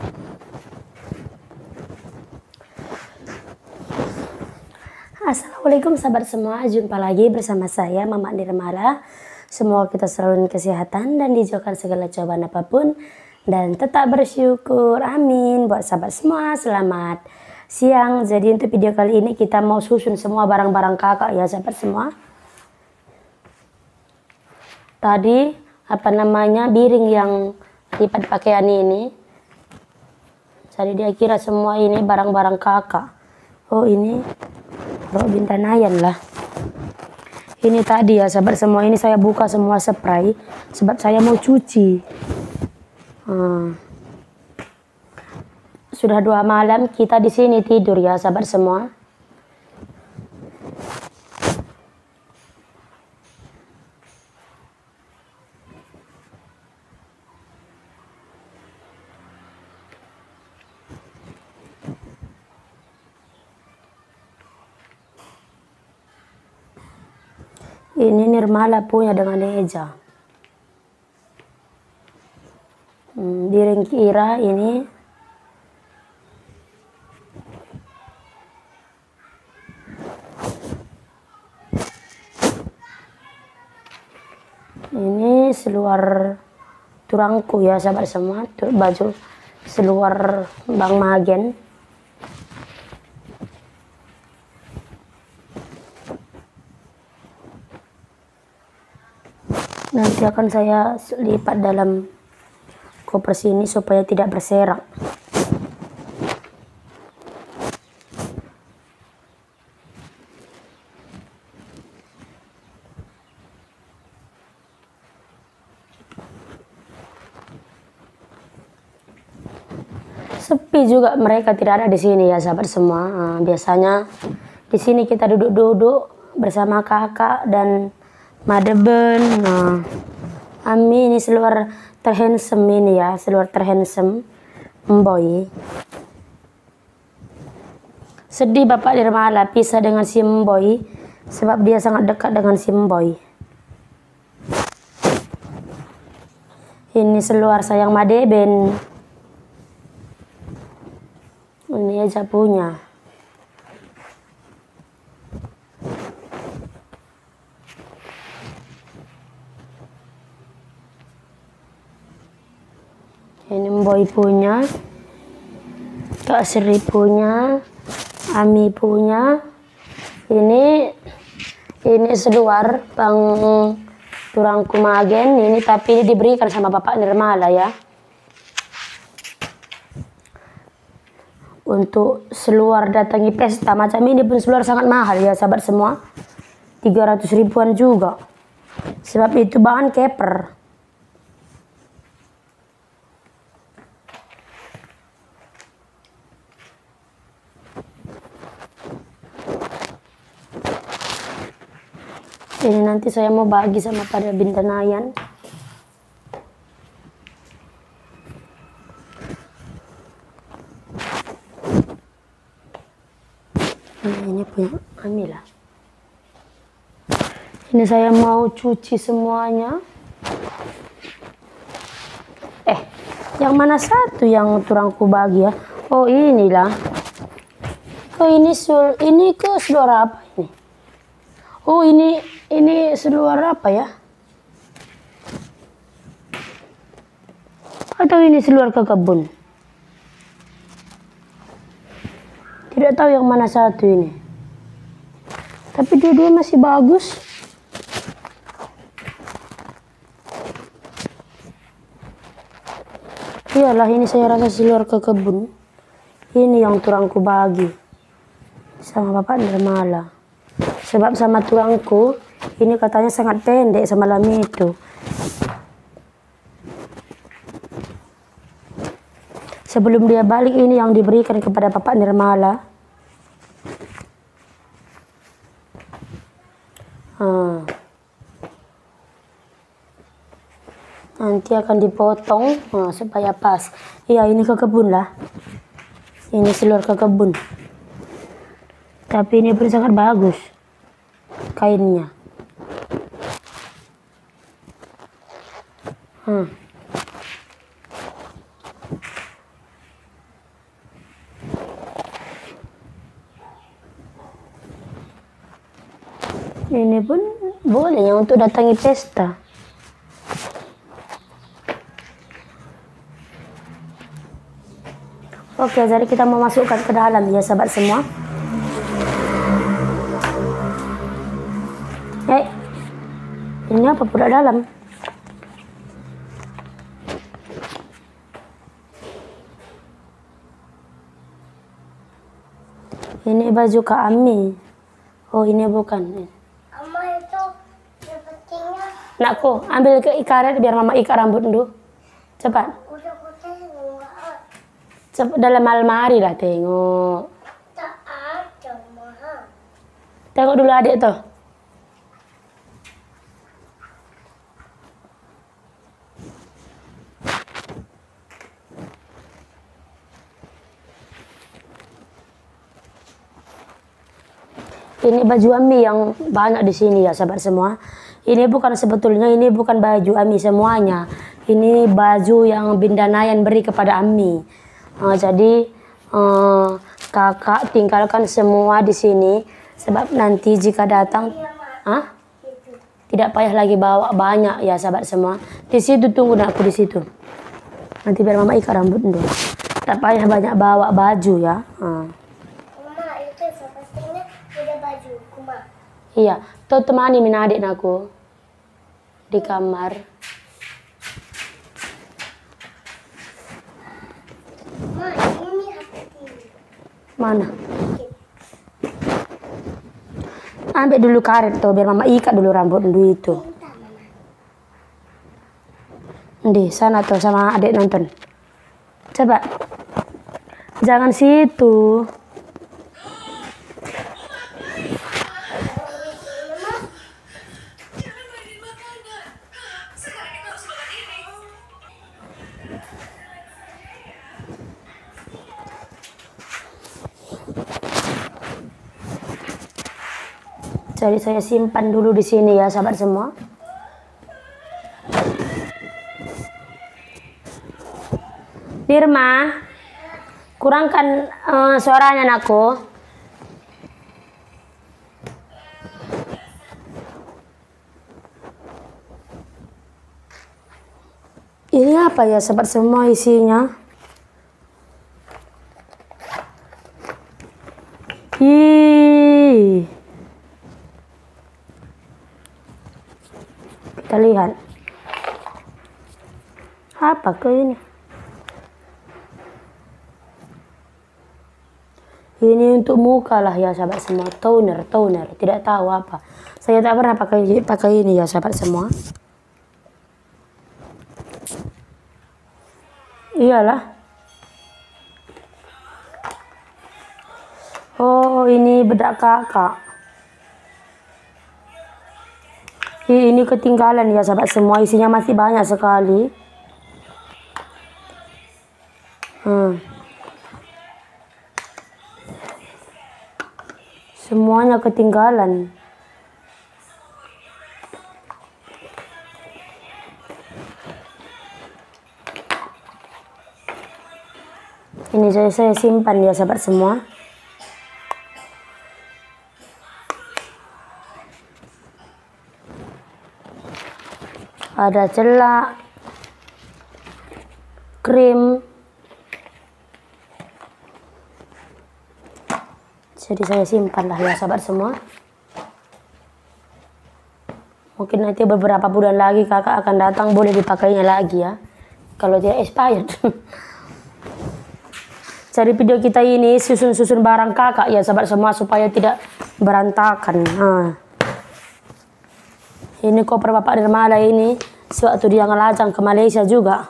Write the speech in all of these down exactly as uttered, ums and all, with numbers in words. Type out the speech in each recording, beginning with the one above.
Assalamualaikum sahabat semua, jumpa lagi bersama saya Mama Nirmala. Semoga kita selalu kesehatan dan dijauhkan segala cobaan apapun dan tetap bersyukur, amin. Buat sahabat semua, selamat siang. Jadi untuk video kali ini kita mau susun semua barang-barang kakak ya sahabat semua. Tadi apa namanya piring yang lipat pakaian ini, jadi dia kira semua ini barang-barang kakak. Oh ini Rok Bintanayan lah. Ini tadi ya sahabat semua, ini saya buka semua spray sebab saya mau cuci. Hmm. Sudah dua malam kita di sini tidur ya sahabat semua. Ini Nirmala punya dengan Eja. Hmm, piring kira ini. Ini seluar turangku ya sahabat semua, baju seluar Bang Magen. Nanti akan saya lipat dalam koper sini supaya tidak berserak. Sepi juga, mereka tidak ada di sini ya sahabat semua. Nah, biasanya di sini kita duduk-duduk bersama kakak dan Madeben. Nah, Ami ini seluar terhandsome ini ya, seluar terhandsome Mboy. Sedih Bapak Nirmala pisah dengan si Mboy sebab dia sangat dekat dengan si Mboy. Ini seluar sayang Madeben. Ini aja punya. Ini Mboy punya, Kak Sri punya, Ami punya. Ini ini seluar Bang Turangku Magen ini, tapi ini diberikan sama Bapak Nirmala ya. Untuk seluar datangi pesta macam ini pun seluar sangat mahal ya sahabat semua. tiga ratus ribuan juga. Sebab itu bahan keper. Ini nanti saya mau bagi sama pada Bintanayan. Nah, ini punya Amila. Ini saya mau cuci semuanya. Eh, yang mana satu yang turangku bagi ya? Oh inilah. Oh ini sul, ini ke seluar apa ini? Oh ini ini seluar apa ya? Atau ini seluar ke kebun? Tidak tahu yang mana satu ini. Tapi dua-dua masih bagus. Iyalah ini saya rasa seluar ke kebun. Ini yang turangku bagi sama Bapak Nirmala. Sebab sama turangku ini katanya sangat pendek semalam itu. Sebelum dia balik ini yang diberikan kepada Bapak Nirmala. Hmm. Nanti akan dipotong nah, supaya pas. Iya ini ke kebun lah. Ini seluar ke kebun. Tapi ini pun sangat bagus kainnya. Hmm. Ini pun boleh ya untuk datangi pesta. Oke, jadi kita mau masukkan ke dalam ya sahabat semua. Eh, ini apa pula dalam? Ini baju Kak Ami. Oh, ini bukan. Mama itu sepertinya. Nakku, ambil ke ikaret biar mama ikat rambut dulu. Cepat. Udah putih enggak? Cepat dalam almari lah tengok. Tak ada mahal. Tengok dulu adik tuh. Ini baju Ami yang banyak di sini ya sahabat semua. Ini bukan sebetulnya ini bukan baju Ami semuanya. Ini baju yang Binda Nayan beri kepada Ami. Uh, jadi uh, kakak tinggalkan semua di sini sebab nanti jika datang, ah, tidak payah lagi bawa banyak ya sahabat semua. Di situ tunggu aku di situ. Nanti biar mama ikat rambut dulu. Tak payah banyak bawa baju ya. Uh. Iya, tuh temani min adik aku di kamar. Ma, ini hati. Mana? Ambil dulu karet tuh biar mama ikat dulu rambut dulu itu. Di sana tuh sama adik nonton. Coba. Jangan situ. Jadi saya simpan dulu di sini ya sahabat semua. Nirma, kurangkan uh, suaranya anakku. Ini apa ya sahabat semua isinya? Ih. Kita lihat. Apa ke ini? Ini untuk muka lah ya sahabat semua. Toner, toner. Tidak tahu apa. Saya tak pernah pakai pakai ini ya sahabat semua. Iyalah. Oh, ini bedak kakak. Ini ketinggalan ya sahabat semua, isinya masih banyak sekali. Hmm. Semuanya ketinggalan. Ini saya, saya simpan ya sahabat semua. Ada celak, krim. Jadi saya simpan lah ya sahabat semua. Mungkin nanti beberapa bulan lagi kakak akan datang, boleh dipakainya lagi ya. Kalau dia expired. Jadi video kita ini susun-susun barang kakak ya sahabat semua supaya tidak berantakan. Nah. Ini koper bapak Nirmala ini sewaktu dia ngelajang ke Malaysia juga.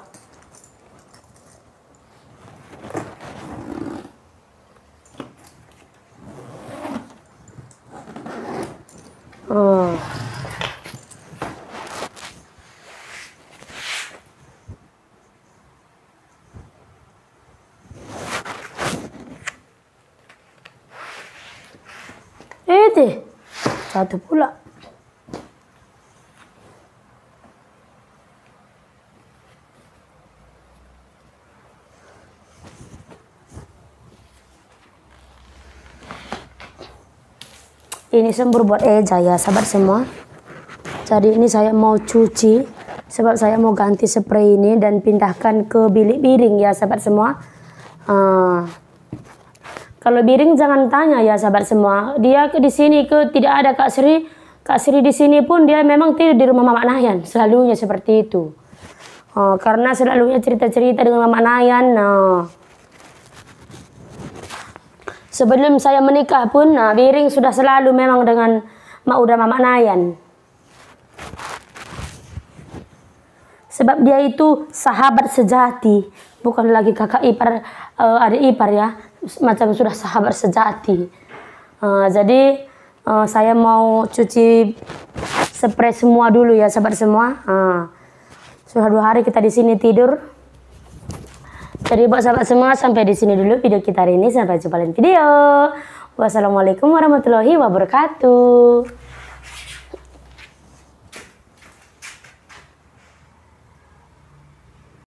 Hmm. Itu satu pula. Ini sembur buat Eja ya sahabat semua. Jadi ini saya mau cuci sebab saya mau ganti spray ini dan pindahkan ke bilik piring ya sahabat semua. Uh, kalau piring jangan tanya ya sahabat semua. Dia ke di sini ke tidak ada Kak Sri. Kak Sri di sini pun dia memang tidur di rumah Mama Nayan. Selalunya seperti itu. Uh, karena selalunya cerita-cerita dengan Mama Nayan. Uh, Sebelum saya menikah pun, nah, Biring sudah selalu memang dengan Mak Uda Mama Nayan. Sebab dia itu sahabat sejati, bukan lagi kakak ipar, uh, adik ipar ya, macam sudah sahabat sejati. Uh, jadi uh, saya mau cuci spray semua dulu ya sahabat semua. Uh, sudah dua hari kita di sini tidur. Jadi buat sahabat semua, sampai di sini dulu video kita hari ini. Sampai jumpa lain video. Wassalamualaikum warahmatullahi wabarakatuh.